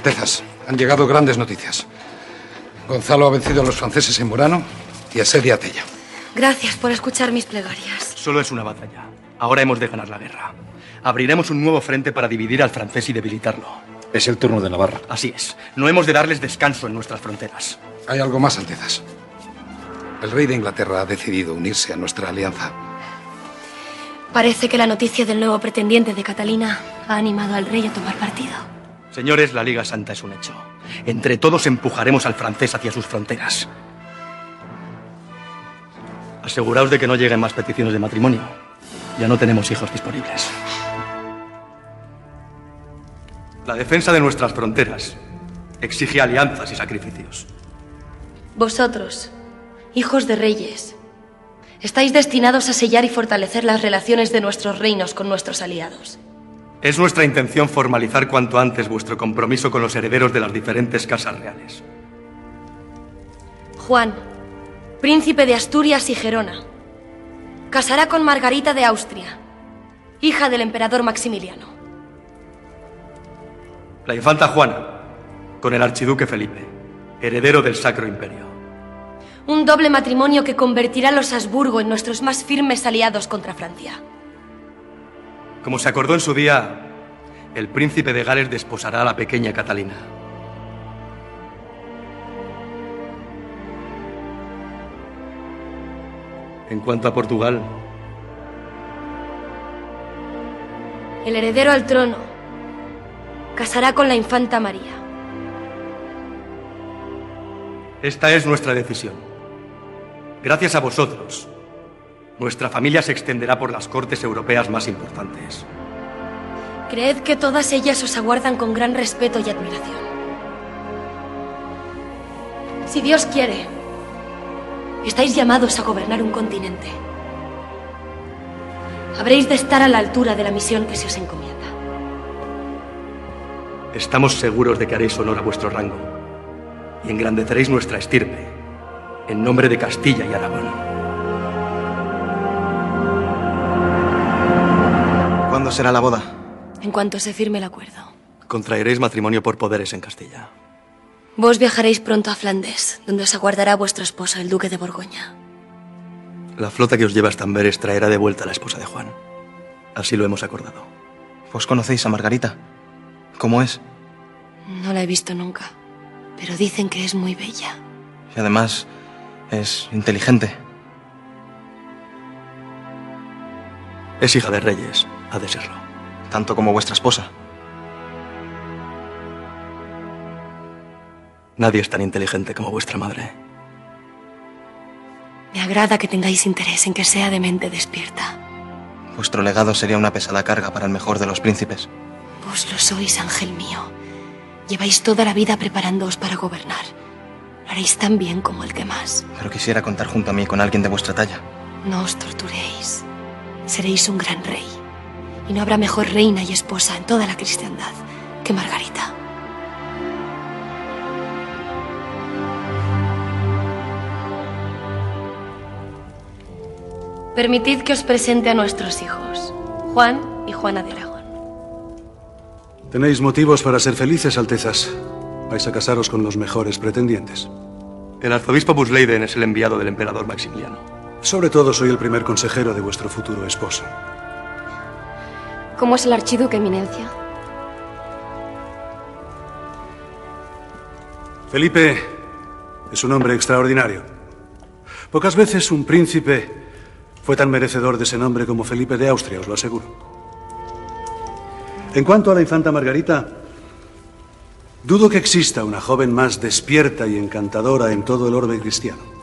Altezas, han llegado grandes noticias. Gonzalo ha vencido a los franceses en Murano y asedia Tella. Gracias por escuchar mis plegarias. Solo es una batalla. Ahora hemos de ganar la guerra. Abriremos un nuevo frente para dividir al francés y debilitarlo. Es el turno de Navarra. Así es. No hemos de darles descanso en nuestras fronteras. Hay algo más, Altezas. El rey de Inglaterra ha decidido unirse a nuestra alianza. Parece que la noticia del nuevo pretendiente de Catalina ha animado al rey a tomar partido. Señores, la Liga Santa es un hecho. Entre todos empujaremos al francés hacia sus fronteras. Aseguraos de que no lleguen más peticiones de matrimonio. Ya no tenemos hijos disponibles. La defensa de nuestras fronteras exige alianzas y sacrificios. Vosotros, hijos de reyes, estáis destinados a sellar y fortalecer las relaciones de nuestros reinos con nuestros aliados. Es nuestra intención formalizar cuanto antes vuestro compromiso con los herederos de las diferentes casas reales. Juan, príncipe de Asturias y Gerona, casará con Margarita de Austria, hija del emperador Maximiliano. La infanta Juana, con el archiduque Felipe, heredero del Sacro Imperio. Un doble matrimonio que convertirá a los Habsburgo en nuestros más firmes aliados contra Francia. Como se acordó en su día, el príncipe de Gales desposará a la pequeña Catalina. En cuanto a Portugal, el heredero al trono casará con la infanta María. Esta es nuestra decisión. Gracias a vosotros, nuestra familia se extenderá por las cortes europeas más importantes. Creed que todas ellas os aguardan con gran respeto y admiración. Si Dios quiere, estáis llamados a gobernar un continente. Habréis de estar a la altura de la misión que se os encomienda. Estamos seguros de que haréis honor a vuestro rango y engrandeceréis nuestra estirpe en nombre de Castilla y Aragón. ¿Cuándo será la boda? En cuanto se firme el acuerdo. Contraeréis matrimonio por poderes en Castilla. Vos viajaréis pronto a Flandes, donde os aguardará vuestro esposo, el duque de Borgoña. La flota que os lleva hasta Amberes traerá de vuelta a la esposa de Juan. Así lo hemos acordado. ¿Vos conocéis a Margarita? ¿Cómo es? No la he visto nunca, pero dicen que es muy bella. Y además es inteligente. Es hija de reyes, ha de serlo. Tanto como vuestra esposa. Nadie es tan inteligente como vuestra madre. Me agrada que tengáis interés en que sea de mente despierta. Vuestro legado sería una pesada carga para el mejor de los príncipes. Vos lo sois, ángel mío. Lleváis toda la vida preparándoos para gobernar. Lo haréis tan bien como el que más. Pero quisiera contar junto a mí con alguien de vuestra talla. No os torturéis. Seréis un gran rey. Y no habrá mejor reina y esposa en toda la cristiandad que Margarita. Permitid que os presente a nuestros hijos, Juan y Juana de Aragón. Tenéis motivos para ser felices, Altezas. Vais a casaros con los mejores pretendientes. El arzobispo Busleiden es el enviado del emperador Maximiliano. Sobre todo soy el primer consejero de vuestro futuro esposo. ¿Cómo es el archiduque, eminencia? Felipe es un hombre extraordinario. Pocas veces un príncipe fue tan merecedor de ese nombre como Felipe de Austria, os lo aseguro. En cuanto a la infanta Margarita, dudo que exista una joven más despierta y encantadora en todo el orbe cristiano.